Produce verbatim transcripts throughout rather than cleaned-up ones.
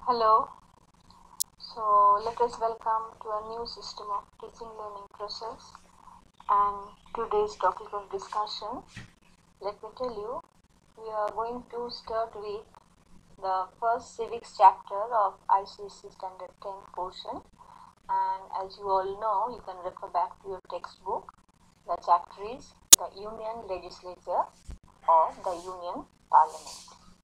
Hello. So let us welcome to a new system of teaching learning process and today's topic of discussion. Let me tell you, we are going to start with the first civics chapter of I C S E Standard ten portion, and as you all know, you can refer back to your textbook. The chapter is the Union Legislature or the Union Parliament.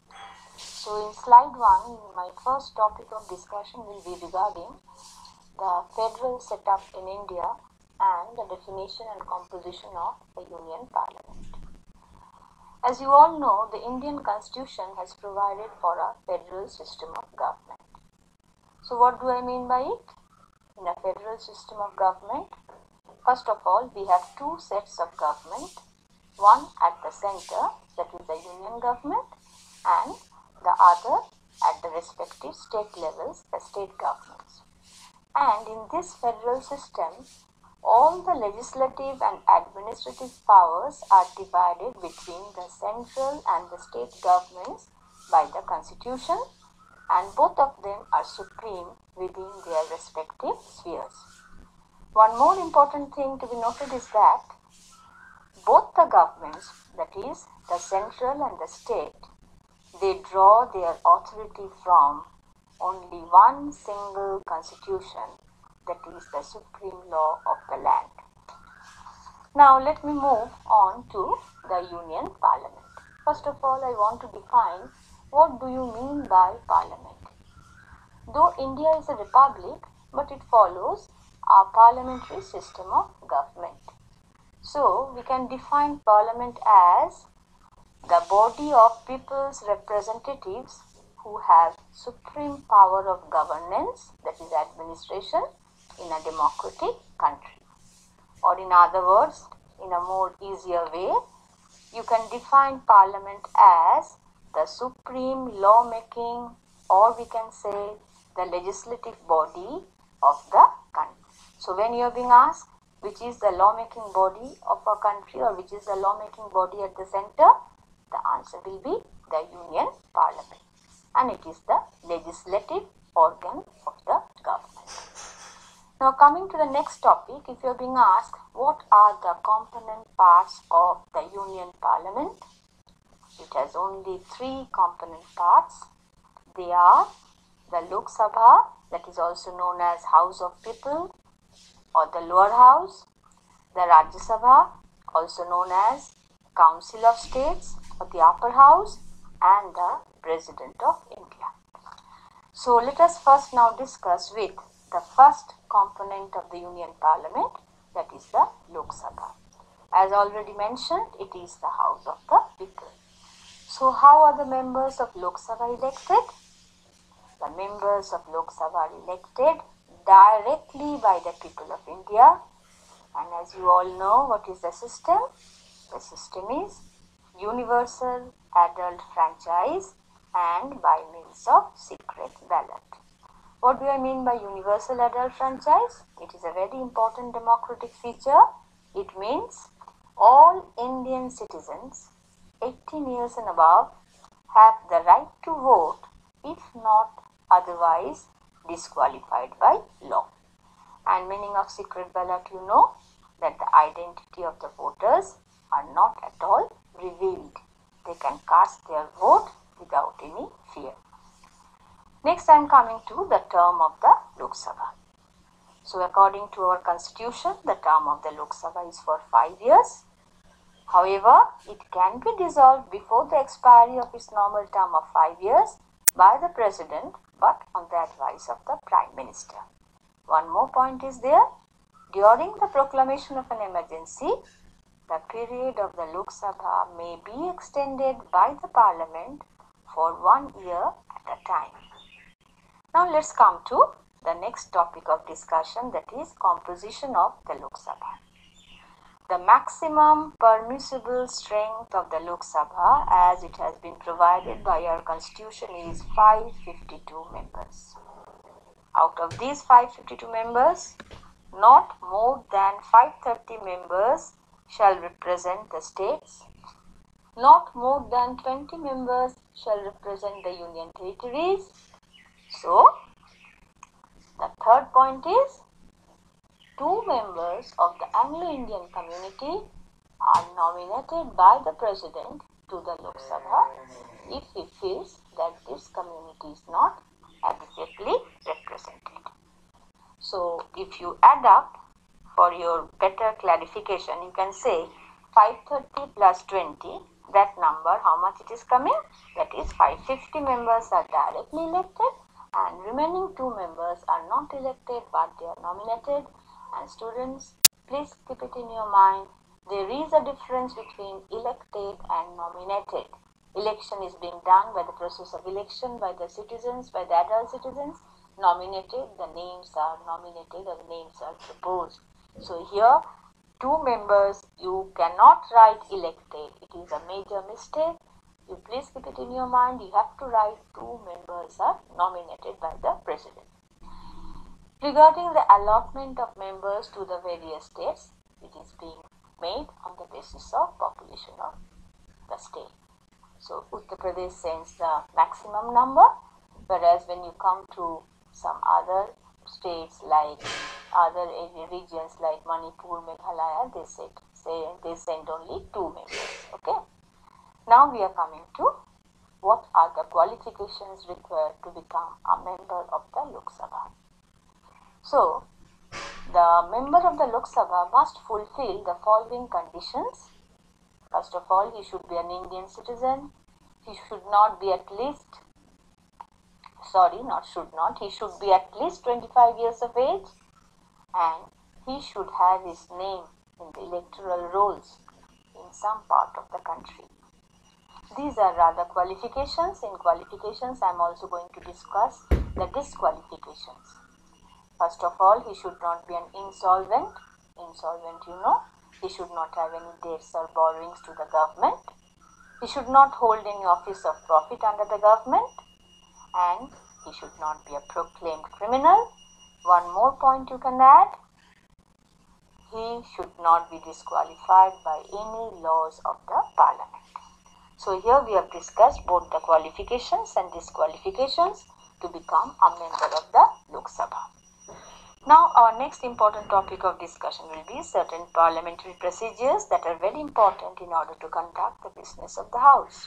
So in slide one, my first topic of discussion will be regarding the federal setup in India and the definition and composition of the Union Parliament. As you all know, the Indian Constitution has provided for a federal system of government. So what do I mean by it? In a federal system of government, first of all, we have two sets of government, one at the center, that is the union government, and the other at the respective state levels, the state governments. And in this federal system, all the legislative and administrative powers are divided between the central and the state governments by the constitution, and both of them are supreme within their respective spheres. One more important thing to be noted is that both the governments, that is the central and the state, they draw their authority from only one single constitution, that is the supreme law of the land. Now let me move on to the Union Parliament. First of all, I want to define what do you mean by parliament. Though India is a republic, but it follows a parliamentary system of government. So we can define parliament as the body of people's representatives who have supreme power of governance, that is administration, in a democratic country. Or in other words, in a more easier way, you can define parliament as the supreme lawmaking, or we can say the legislative body of the country. So when you are being asked which is the lawmaking body of a country or which is the lawmaking body at the center, the answer will be the Union Parliament, and it is the legislative organ of the government. Now coming to the next topic, if you are being asked what are the component parts of the Union Parliament, it has only three component parts. They are the Lok Sabha, that is also known as House of People or the lower house, the Rajya Sabha, also known as Council of States or the upper house, and the President of India. So let us first now discuss with the first component of the Union Parliament, that is the Lok Sabha. As already mentioned, it is the House of the People. So how are the members of Lok Sabha elected? The members of Lok Sabha are elected directly by the people of India, and as you all know, what is the system? The system is universal adult franchise and by means of secret ballot. What do I mean by universal adult franchise? It is a very important democratic feature. It means all Indian citizens eighteen years and above have the right to vote, if not otherwise disqualified by law. And meaning of secret ballot, you know that the identity of the voters are not at all revealed. They can cast their vote without any fear. Next, I am coming to the term of the Lok Sabha. So according to our constitution, the term of the Lok Sabha is for five years. However, it can be dissolved before the expiry of its normal term of five years by the President, but on the advice of the Prime Minister. One more point is there. During the proclamation of an emergency, the period of the Lok Sabha may be extended by the Parliament for one year at a time. Now let's come to the next topic of discussion, that is composition of the Lok Sabha. The maximum permissible strength of the Lok Sabha, as it has been provided by our constitution, is five hundred fifty-two members. Out of these five hundred fifty-two members, not more than five hundred thirty members shall represent the states, not more than twenty members shall represent the union territories. So, the third point is two members of the Anglo-Indian community are nominated by the President to the Lok Sabha if he feels that this community is not adequately represented. So, if you add up for your better clarification, you can say five thirty plus twenty, that number, how much it is coming? That is five hundred fifty members are directly elected and remaining two members are not elected but they are nominated. And students, please keep it in your mind, there is a difference between elected and nominated. Election is being done by the process of election by the citizens, by the adult citizens. Nominated, the names are nominated or the names are proposed. So here, two members, you cannot write elected. It is a major mistake. You please keep it in your mind. You have to write two members are nominated by the President. Regarding the allotment of members to the various states, it is being made on the basis of population of the state. So Uttar Pradesh sends the maximum number, whereas when you come to some other states like other regions like Manipur, Meghalaya, they said say they send only two members. Okay. Now we are coming to what are the qualifications required to become a member of the Lok Sabha. So, the member of the Lok Sabha must fulfill the following conditions. First of all, he should be an Indian citizen. He should not be at least, sorry, not should not, he should be at least twenty-five years of age and he should have his name in the electoral rolls in some part of the country. These are rather qualifications. In qualifications, I am also going to discuss the disqualifications. First of all, he should not be an insolvent. Insolvent, you know, he should not have any debts or borrowings to the government. He should not hold any office of profit under the government. And he should not be a proclaimed criminal. One more point you can add. He should not be disqualified by any laws of the parliament. So here we have discussed both the qualifications and disqualifications to become a member of the Lok Sabha. Now our next important topic of discussion will be certain parliamentary procedures that are very important in order to conduct the business of the House.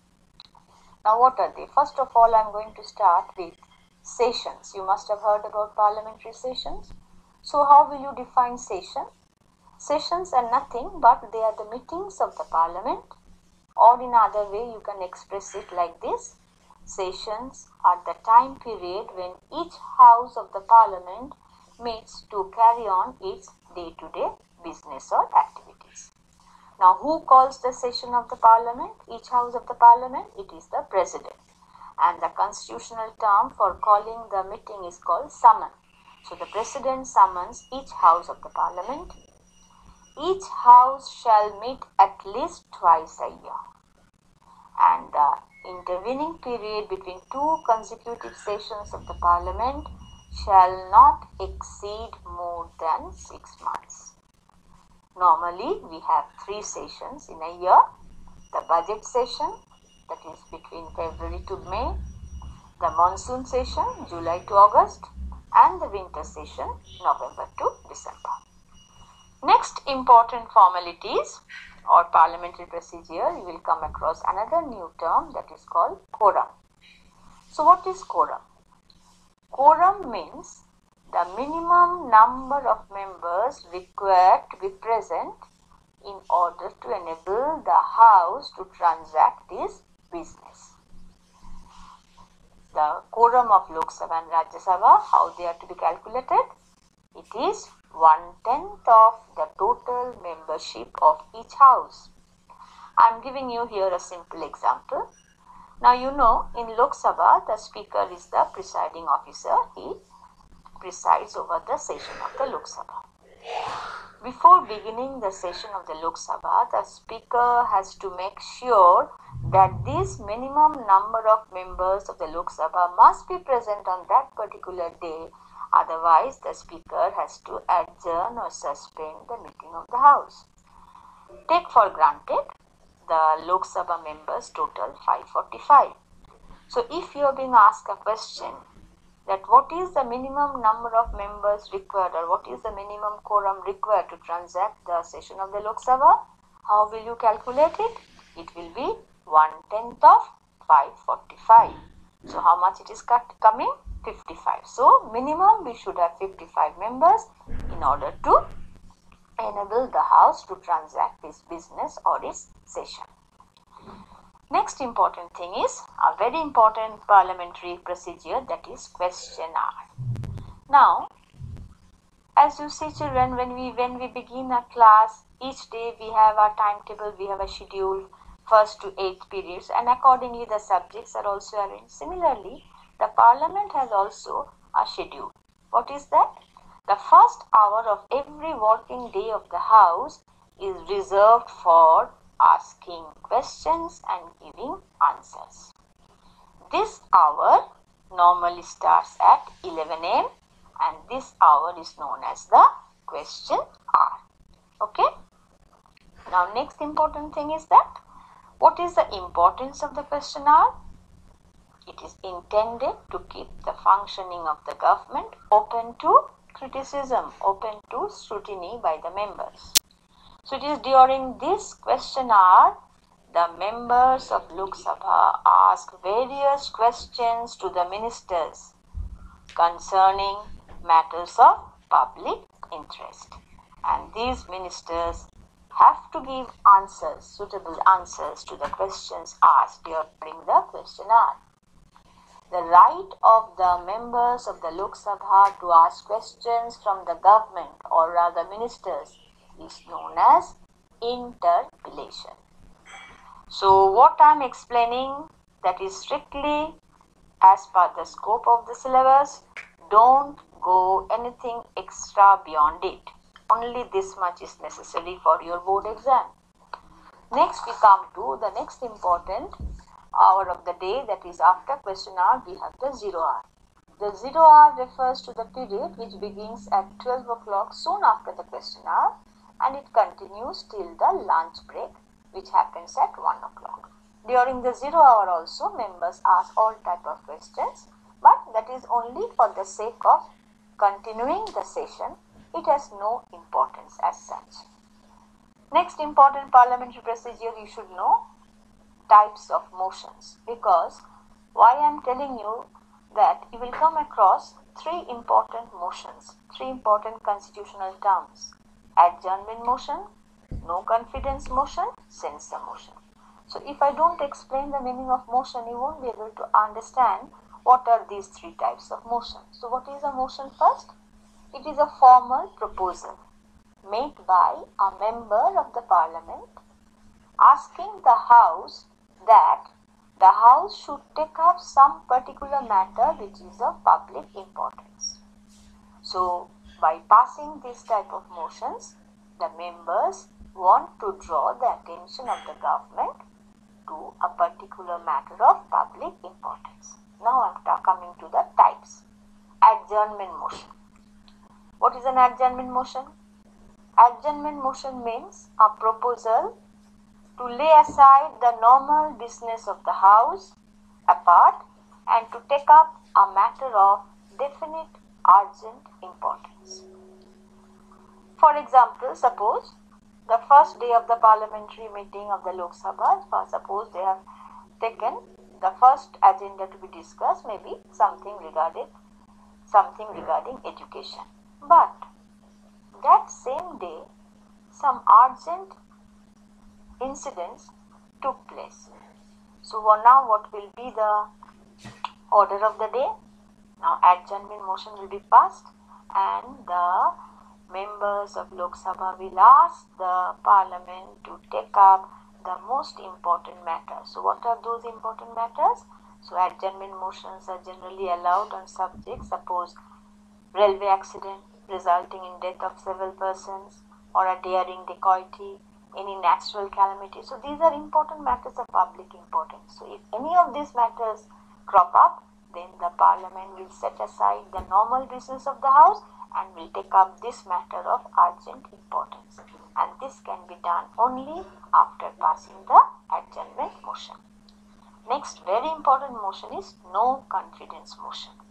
Now what are they? First of all, I am going to start with sessions. You must have heard about parliamentary sessions. So how will you define session? Sessions are nothing but they are the meetings of the parliament, or in other way you can express it like this. Sessions are the time period when each house of the parliament meets to carry on its day-to-day business or activities. Now, who calls the session of the parliament? Each house of the parliament? It is the president. And the constitutional term for calling the meeting is called summon. So, the president summons each house of the parliament. Each house shall meet at least twice a year. And the intervening period between two consecutive sessions of the parliament shall not exceed more than six months. Normally, we have three sessions in a year. The budget session, that is between February to May, the monsoon session, July to August, and the winter session, November to December. Next important formalities or parliamentary procedure, you will come across another new term that is called quorum. So what is quorum? Quorum means the minimum number of members required to be present in order to enable the House to transact its business. The quorum of Lok Sabha and Rajya Sabha, how they are to be calculated? It is one-tenth of the total membership of each house. I am giving you here a simple example. Now you know in Lok Sabha the speaker is the presiding officer. He presides over the session of the Lok Sabha. Before beginning the session of the Lok Sabha, the speaker has to make sure that this minimum number of members of the Lok Sabha must be present on that particular day. Otherwise, the speaker has to adjourn or suspend the meeting of the House. Take for granted the Lok Sabha members total five hundred forty-five. So, if you are being asked a question that what is the minimum number of members required, or what is the minimum quorum required to transact the session of the Lok Sabha. How will you calculate it? It will be one tenth of five forty-five. So how much it is cut coming? fifty-five. So minimum we should have fifty-five members in order to enable the House to transact its business or its session. Next important thing is a very important parliamentary procedure, that is question hour. Now, as you see children, when we when we begin a class, each day we have a timetable, we have a schedule, first to eighth periods, and accordingly the subjects are also arranged. Similarly, the parliament has also a schedule. What is that? The first hour of every working day of the House is reserved for asking questions and giving answers. This hour normally starts at eleven a m and this hour is known as the question hour. Okay. Now next important thing is that what is the importance of the question hour? It is intended to keep the functioning of the government open to criticism, open to scrutiny by the members. So it is during this question hour the members of Lok Sabha ask various questions to the ministers concerning matters of public interest, and these ministers have to give answers, suitable answers to the questions asked during the question hour. The right of the members of the Lok Sabha to ask questions from the government, or rather ministers, is known as interpellation. So what I am explaining, that is strictly as per the scope of the syllabus. Don't go anything extra beyond it. Only this much is necessary for your board exam. Next we come to the next important hour of the day, that is after question hour we have the zero hour. The zero hour refers to the period which begins at twelve o'clock soon after the question hour and it continues till the lunch break, which happens at one o'clock. During the zero hour also members ask all type of questions, but that is only for the sake of continuing the session. It has no importance as such. Next important parliamentary procedure you should know, types of motions, because why I am telling you that you will come across three important motions, three important constitutional terms: adjournment motion, no confidence motion, censure motion. So if I don't explain the meaning of motion, you won't be able to understand what are these three types of motion. So what is a motion first? It is a formal proposal made by a member of the parliament asking the House that the House should take up some particular matter which is of public importance. So by passing this type of motions, the members want to draw the attention of the government to a particular matter of public importance. Now I am coming to the types. Adjournment motion. What is an adjournment motion? Adjournment motion means a proposal to lay aside the normal business of the House apart and to take up a matter of definite urgent importance. For example, suppose the first day of the parliamentary meeting of the Lok Sabha, suppose they have taken the first agenda to be discussed, maybe something regarding something regarding education. But that same day, some urgent incidents took place. So now what will be the order of the day? Now adjournment motion will be passed and the members of Lok Sabha will ask the parliament to take up the most important matters. So what are those important matters? So adjournment motions are generally allowed on subjects, suppose railway accident resulting in death of several persons, or a daring dacoity, any natural calamity. So these are important matters of public importance. So if any of these matters crop up, then the parliament will set aside the normal business of the House and will take up this matter of urgent importance. And this can be done only after passing the adjournment motion. Next very important motion is no confidence motion.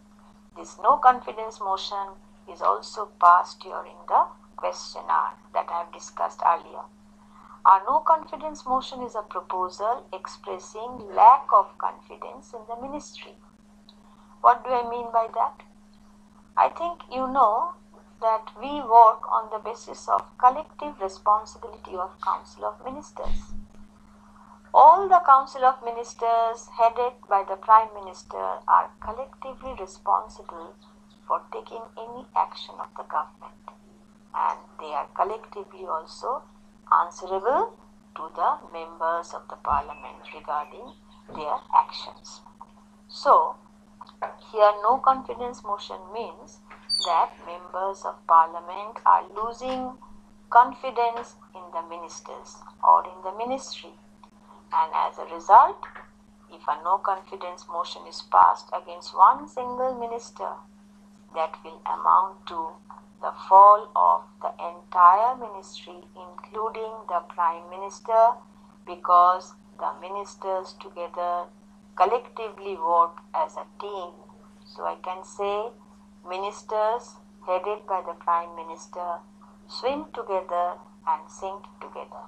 this no confidence motion is also passed during the question hour that I have discussed earlier. A no confidence motion is a proposal expressing lack of confidence in the ministry. What do I mean by that? I think you know that we work on the basis of collective responsibility of Council of Ministers. All the Council of Ministers headed by the Prime Minister are collectively responsible for taking any action of the government, and they are collectively also answerable to the members of the Parliament regarding their actions. So, here no confidence motion means that members of Parliament are losing confidence in the ministers or in the ministry, and as a result, if a no confidence motion is passed against one single minister, that will amount to the fall of the entire ministry, including the Prime Minister, because the ministers together collectively work as a team. So I can say ministers headed by the Prime Minister swim together and sink together.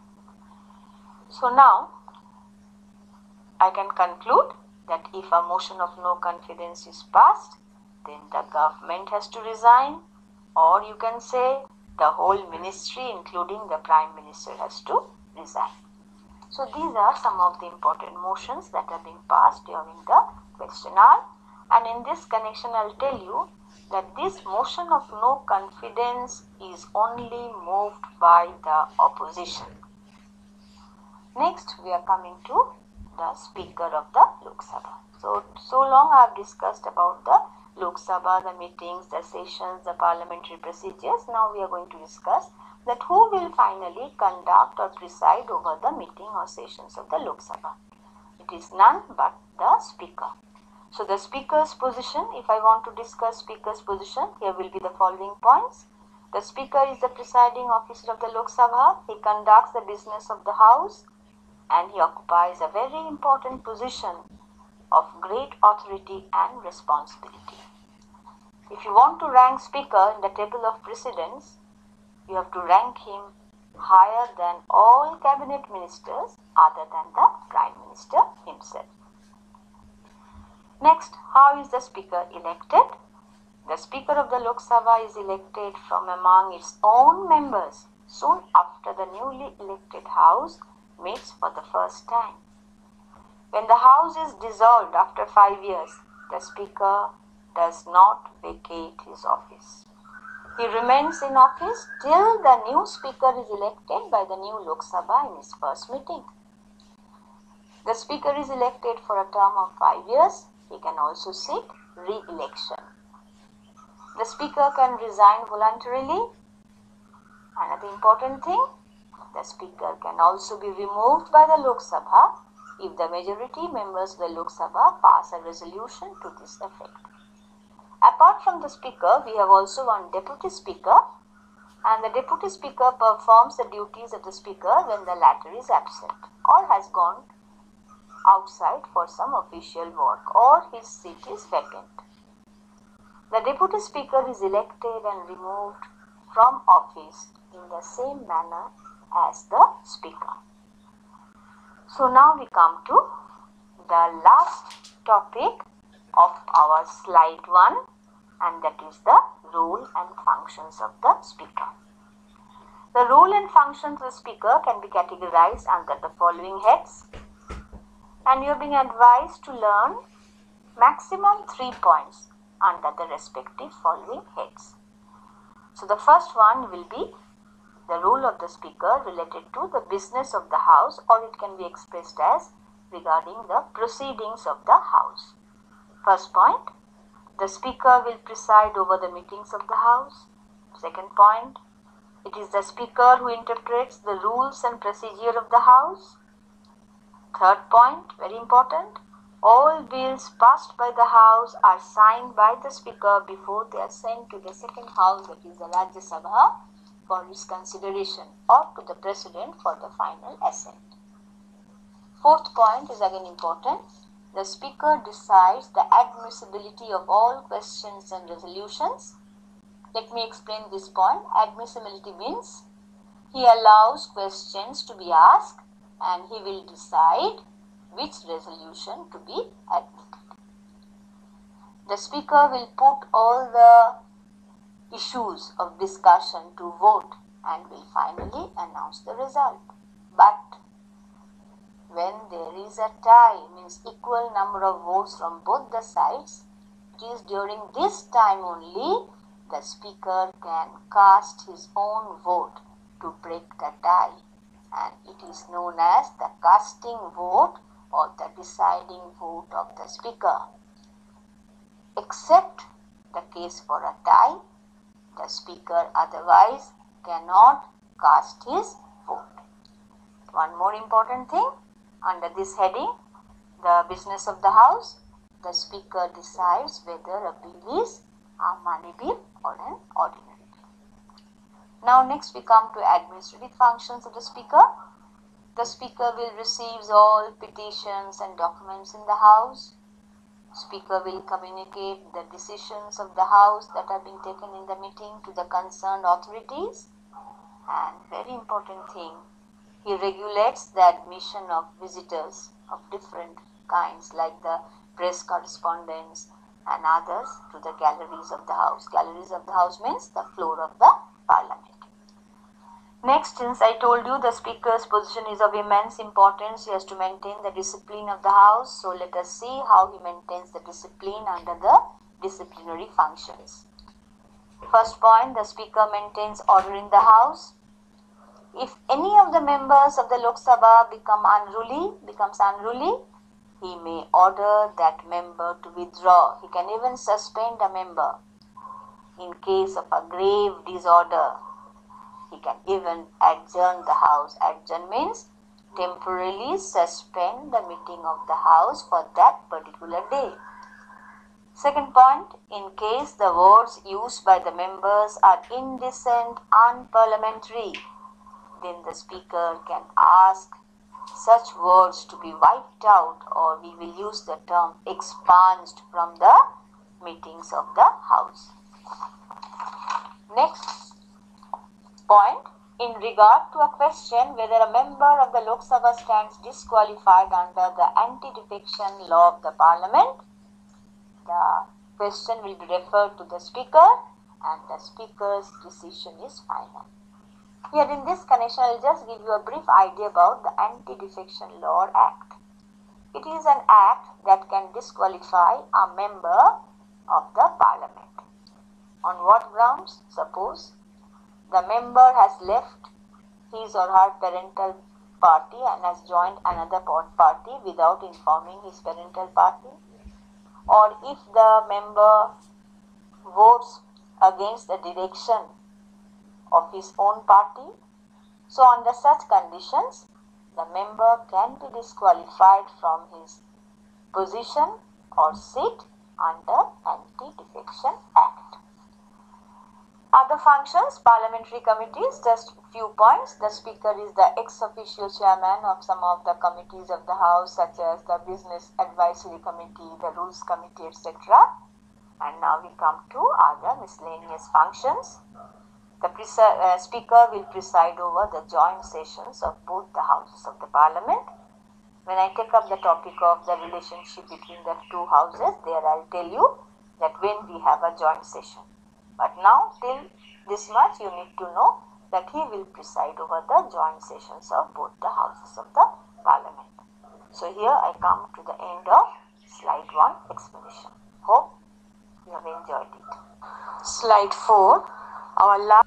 So now I can conclude that if a motion of no confidence is passed, then the government has to resign, or you can say the whole ministry including the Prime Minister has to resign. So these are some of the important motions that are being passed during the question hour, and in this connection I will tell you that this motion of no confidence is only moved by the opposition. Next we are coming to the Speaker of the Lok Sabha. So, so long I have discussed about the Lok Sabha, the meetings, the sessions, the parliamentary procedures. Now we are going to discuss that who will finally conduct or preside over the meeting or sessions of the Lok Sabha. It is none but the Speaker. So the Speaker's position, if I want to discuss Speaker's position, here will be the following points. The Speaker is the presiding officer of the Lok Sabha. He conducts the business of the House, and he occupies a very important position of great authority and responsibility. If you want to rank Speaker in the table of precedence, you have to rank him higher than all cabinet ministers other than the Prime Minister himself. Next, how is the Speaker elected? The Speaker of the Lok Sabha is elected from among its own members soon after the newly elected House meets for the first time. When the House is dissolved after five years, the Speaker does not vacate his office. He remains in office till the new Speaker is elected by the new Lok Sabha in his first meeting. The Speaker is elected for a term of five years. He can also seek re-election. The Speaker can resign voluntarily. Another important thing, the Speaker can also be removed by the Lok Sabha if the majority members of the Lok Sabha pass a resolution to this effect. Apart from the Speaker, we have also one Deputy Speaker, and the Deputy Speaker performs the duties of the Speaker when the latter is absent or has gone outside for some official work or his seat is vacant. The Deputy Speaker is elected and removed from office in the same manner as the Speaker. So now we come to the last topic of our slide one, and that is the role and functions of the Speaker. The role and functions of the Speaker can be categorized under the following heads, and you are being advised to learn maximum three points under the respective following heads. So the first one will be the role of the Speaker related to the business of the House, or it can be expressed as regarding the proceedings of the House. First point, the Speaker will preside over the meetings of the House. Second point, it is the Speaker who interprets the rules and procedure of the House. Third point, very important, all bills passed by the House are signed by the Speaker before they are sent to the second House, that is the Rajya Sabha, for its consideration, or to the President for the final assent. Fourth point is again important. the Speaker decides the admissibility of all questions and resolutions. Let me explain this point. Admissibility means he allows questions to be asked and he will decide which resolution to be admitted. The Speaker will put all the issues of discussion to vote and will finally announce the result. But when there is a tie, means equal number of votes from both the sides, it is during this time only the Speaker can cast his own vote to break the tie, and it is known as the casting vote or the deciding vote of the Speaker. Except the case for a tie, the Speaker otherwise cannot cast his vote. One more important thing, under this heading, the business of the House, the Speaker decides whether a bill is a money bill or an ordinary bill. Now next we come to administrative functions of the Speaker. The Speaker will receive all petitions and documents in the House. Speaker will communicate the decisions of the House that have been taken in the meeting to the concerned authorities. And very important thing, he regulates the admission of visitors of different kinds like the press correspondents and others to the galleries of the House. Galleries of the House means the floor of the Parliament. Next, since I told you the Speaker's position is of immense importance, he has to maintain the discipline of the House. So let us see how he maintains the discipline under the disciplinary functions. First point, the Speaker maintains order in the House. If any of the members of the Lok Sabha become unruly, becomes unruly, he may order that member to withdraw. He can even suspend a member. In case of a grave disorder, he can even adjourn the House. Adjourn means temporarily suspend the meeting of the House for that particular day. Second point, in case the words used by the members are indecent, unparliamentary, then the Speaker can ask such words to be wiped out, or we will use the term expunged from the meetings of the House. Next point, in regard to a question whether a member of the Lok Sabha stands disqualified under the anti-defection law of the Parliament, the question will be referred to the Speaker and the Speaker's decision is final. Here in this connection, I will just give you a brief idea about the Anti-Defection Law Act. It is an act that can disqualify a member of the Parliament. On what grounds? Suppose the member has left his or her parental party and has joined another party without informing his parental party, or if the member votes against the direction of his own party. So under such conditions, the member can be disqualified from his position or seat under Anti-Defection Act. Other functions, parliamentary committees, just few points. The Speaker is the ex-officio chairman of some of the committees of the House, such as the Business Advisory Committee, the Rules Committee, et cetera. And now we come to other miscellaneous functions. The uh, Speaker will preside over the joint sessions of both the houses of the Parliament. When I take up the topic of the relationship between the two houses, there I'll tell you that when we have a joint session. But now, till this much, you need to know that he will preside over the joint sessions of both the houses of the Parliament. So here I come to the end of slide one explanation. Hope you have enjoyed it. Slide four, our last.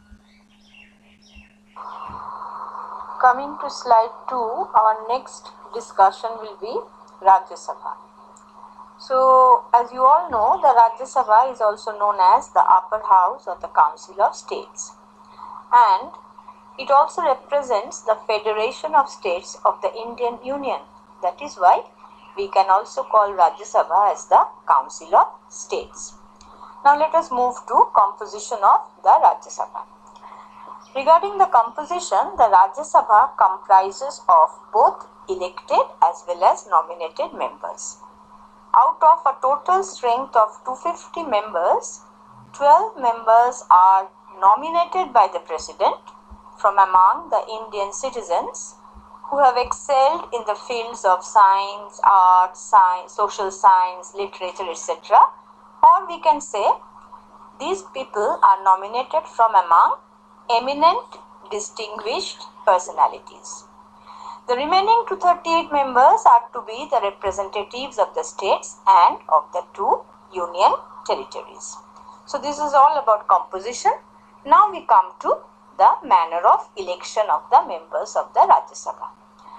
Coming to slide two, our next discussion will be Rajya Sabha. So, as you all know, the Rajya Sabha is also known as the upper house or the Council of States. And it also represents the Federation of States of the Indian Union. That is why we can also call Rajya Sabha as the Council of States. Now let us move to composition of the Rajya Sabha. Regarding the composition, the Rajya Sabha comprises of both elected as well as nominated members. Out of a total strength of two hundred fifty members, twelve members are nominated by the President from among the Indian citizens who have excelled in the fields of science, art, science, social science, literature, et cetera. Or we can say these people are nominated from among eminent, distinguished personalities. The remaining two hundred thirty-eight members are to be the representatives of the states and of the two union territories. So this is all about composition. Now we come to the manner of election of the members of the Rajya Sabha.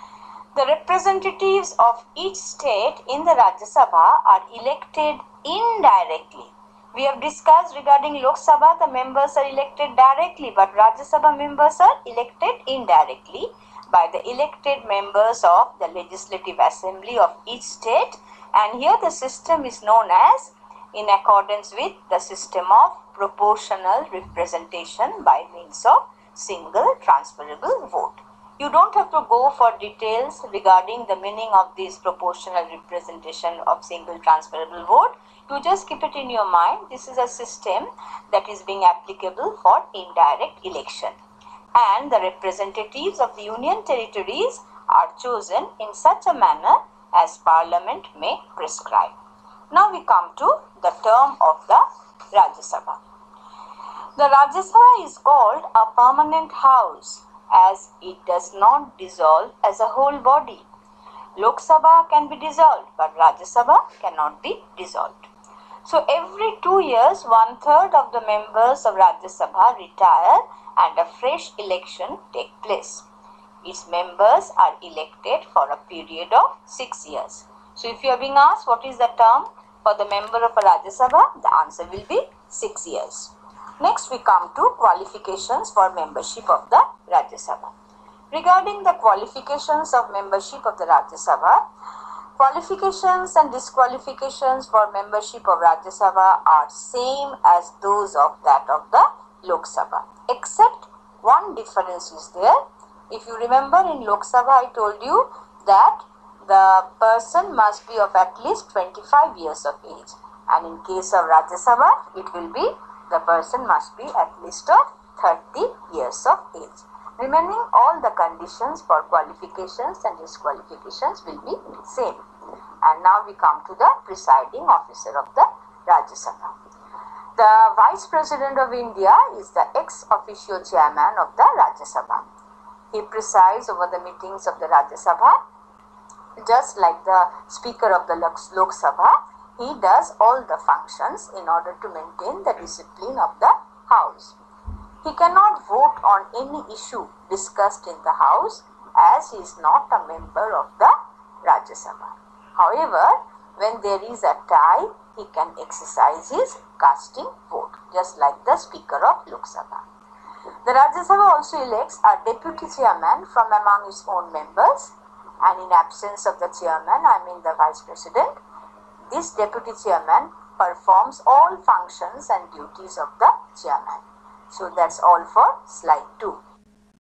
The representatives of each state in the Rajya Sabha are elected indirectly. We have discussed regarding Lok Sabha, the members are elected directly, but Rajya Sabha members are elected indirectly by the elected members of the Legislative Assembly of each state, and here the system is known as in accordance with the system of proportional representation by means of single transferable vote. You don't have to go for details regarding the meaning of this proportional representation of single transferable vote. You just keep it in your mind. This is a system that is being applicable for indirect election. And the representatives of the union territories are chosen in such a manner as Parliament may prescribe. Now we come to the term of the Rajya Sabha. The Rajya Sabha is called a permanent house as it does not dissolve as a whole body. Lok Sabha can be dissolved, but Rajya Sabha cannot be dissolved. So every two years, one third of the members of Rajya Sabha retire and a fresh election take place. Its members are elected for a period of six years. So if you are being asked what is the term for the member of a Rajya Sabha, the answer will be six years. Next we come to qualifications for membership of the Rajya Sabha. Regarding the qualifications of membership of the Rajya Sabha, qualifications and disqualifications for membership of Rajya Sabha are same as those of that of the Lok Sabha, except one difference is there. If you remember, in Lok Sabha I told you that the person must be of at least twenty-five years of age, and in case of Rajya Sabha it will be the person must be at least of thirty years of age. Remaining all the conditions for qualifications and disqualifications will be same. And now we come to the presiding officer of the Rajya Sabha. The Vice President of India is the ex officio chairman of the Rajya Sabha. He presides over the meetings of the Rajya Sabha. Just like the Speaker of the Lok Sabha, he does all the functions in order to maintain the discipline of the House. He cannot vote on any issue discussed in the House as he is not a member of the Rajya Sabha. However, when there is a tie, he can exercise his casting vote, just like the Speaker of Lok Sabha. The Rajya Sabha also elects a deputy chairman from among its own members, and in absence of the chairman, I mean the Vice President, this deputy chairman performs all functions and duties of the chairman. So that's all for slide two.